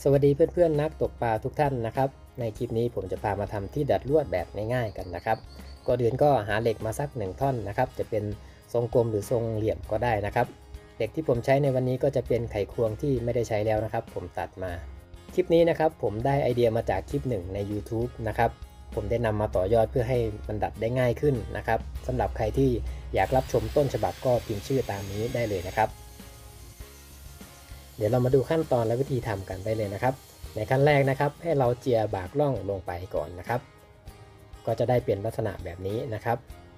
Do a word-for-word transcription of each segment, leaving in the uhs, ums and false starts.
สวัสดีเพื่อนๆนักตกปลาทุกท่านนะครับในคลิปนี้ผมจะพามาทำที่ดัดลวดแบบง่ายๆกันนะครับก่อนอื่นก็หาเหล็กมาสักหนึ่งท่อนนะครับจะเป็นทรงกลมหรือทรงเหลี่ยมก็ได้นะครับเหล็กที่ผมใช้ในวันนี้ก็จะเป็นไขควงที่ไม่ได้ใช้แล้วนะครับผมตัดมาคลิปนี้นะครับผมได้ไอเดียมาจากคลิปหนึ่งใน ยูทูบ นะครับผมได้นำมาต่อยอดเพื่อให้มันดัดได้ง่ายขึ้นนะครับสำหรับใครที่อยากรับชมต้นฉบับก็พิมพ์ชื่อตามนี้ได้เลยนะครับเดี๋ยวเรามาดูขั้นตอนและวิธีทำกันได้เลยนะครับในขั้นแรกนะครับให้เราเจียบากล่องลงไปก่อนนะครับก็จะได้เป็นลักษณะแบบนี้นะครับ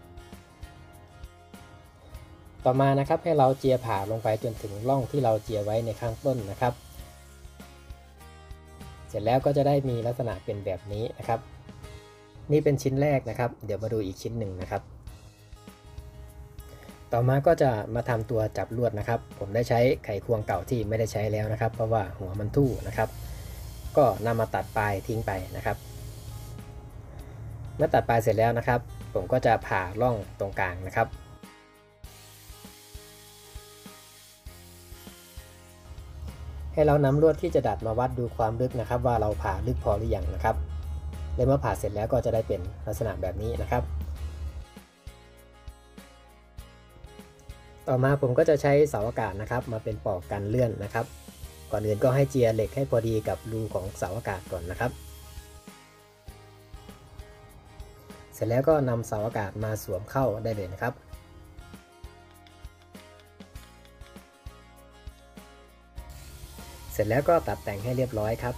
ต่อมานะครับให้เราเจียผ่าลงไปจนถึงร่องที่เราเจียไว้ในข้างต้นนะครับเสร็จแล้วก็จะได้มีลักษณะเป็นแบบนี้นะครับนี่เป็นชิ้นแรกนะครับเดี๋ยวมาดูอีกชิ้นหนึ่งนะครับต่อมาก็จะมาทำตัวจับลวดนะครับผมได้ใช้ไขควงเก่าที่ไม่ได้ใช้แล้วนะครับเพราะว่าหัวมันทู่นะครับก็นำมาตัดปลายทิ้งไปนะครับเมื่อตัดปลายเสร็จแล้วนะครับผมก็จะผ่าร่องตรงกลางนะครับให้เรานำลวดที่จะดัดมาวัดดูความลึกนะครับว่าเราผ่าลึกพอหรือยังนะครับและเมื่อผ่าเสร็จแล้วก็จะได้เป็นลักษณะแบบนี้นะครับต่อมาผมก็จะใช้เสาอากาศนะครับมาเป็นปอกกันเลื่อนนะครับก่อนอื่นก็ให้เจียเหล็กให้พอดีกับรูของเสาอากาศก่อนนะครับเสร็จแล้วก็นำเสาอากาศมาสวมเข้าได้เลยนะครับเสร็จแล้วก็ตัดแต่งให้เรียบร้อยครับ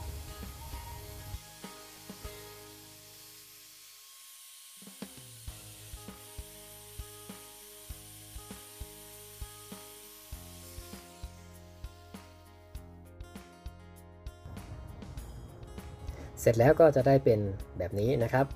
เสร็จแล้วก็จะได้เป็นแบบนี้นะครับ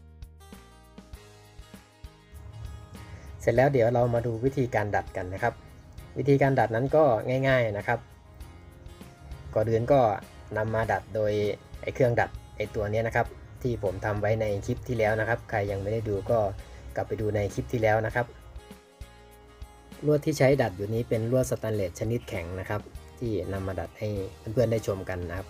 เสร็จแล้วเดี๋ยวเรามาดูวิธีการดัดกันนะครับวิธีการดัดนั้นก็ง่ายๆนะครับก่อนอื่นก็นำมาดัดโดยไอ้เครื่องดัดไอ้ตัวนี้นะครับที่ผมทำไว้ในคลิปที่แล้วนะครับใครยังไม่ได้ดูก็กลับไปดูในคลิปที่แล้วนะครับลวดที่ใช้ดัดอยู่นี้เป็นลวดสแตนเลสชนิดแข็งนะครับที่นำมาดัดให้เพื่อนๆได้ชมกันนะครับ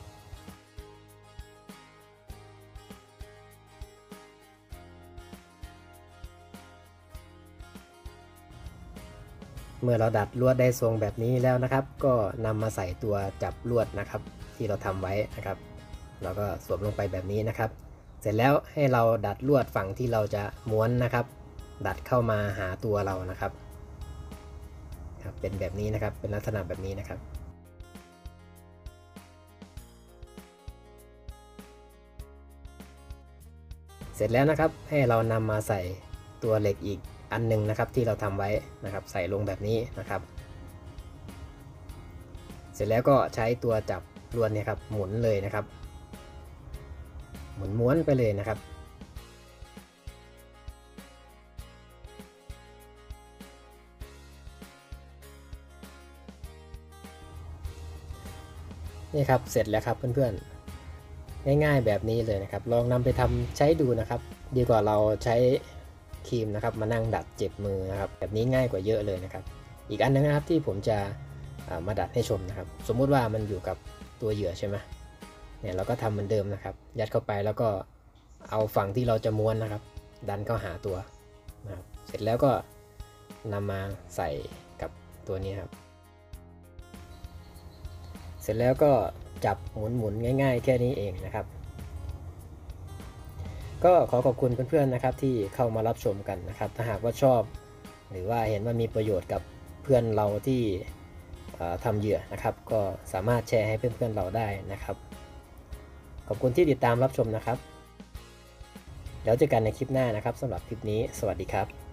เมื่อเราดัดลวดได้ทรงแบบนี้แล้วนะครับก็นำมาใส่ตัวจับลวดนะครับที่เราทำไว้นะครับเราก็สวมลงไปแบบนี้นะครับเสร็จแล้วให้เราดัดลวดฝั่งที่เราจะม้วนนะครับดัดเข้ามาหาตัวเรานะครับครับเป็นแบบนี้นะครับเป็นลักษณะแบบนี้นะครับเสร็จแล้วนะครับให้เรานำมาใส่ตัวเหล็กอีกอันหนึ่งนะครับที่เราทำไว้นะครับใส่ลงแบบนี้นะครับเสร็จแล้วก็ใช้ตัวจับลวดเนี่ยครับหมุนเลยนะครับหมุนม้วนไปเลยนะครับนี่ครับเสร็จแล้วครับเพื่อนๆง่ายๆแบบนี้เลยนะครับลองนำไปทำใช้ดูนะครับดีกว่าเราใช้ครีมนะครับมานั่งดัดเจ็บมือนะครับแบบนี้ง่ายกว่าเยอะเลยนะครับอีกอันนึงนะครับที่ผมจะมาดัดให้ชมนะครับสมมุติว่ามันอยู่กับตัวเหยื่อใช่ไหมเนี่ยเราก็ทำเหมือนเดิมนะครับยัดเข้าไปแล้วก็เอาฝั่งที่เราจะม้วนนะครับดันเข้าหาตัวนะครับเสร็จแล้วก็นำมาใส่กับตัวนี้ครับเสร็จแล้วก็จับหมุนๆง่ายๆแค่นี้เองนะครับก็ขอขอบคุณเพื่อนๆนะครับที่เข้ามารับชมกันนะครับถ้าหากว่าชอบหรือว่าเห็นว่ามีประโยชน์กับเพื่อนเราที่ทำเหยื่อนะครับก็สามารถแชร์ให้เพื่อนๆเราได้นะครับขอบคุณที่ติดตามรับชมนะครับแล้วเจอกันในคลิปหน้านะครับสำหรับคลิปนี้สวัสดีครับ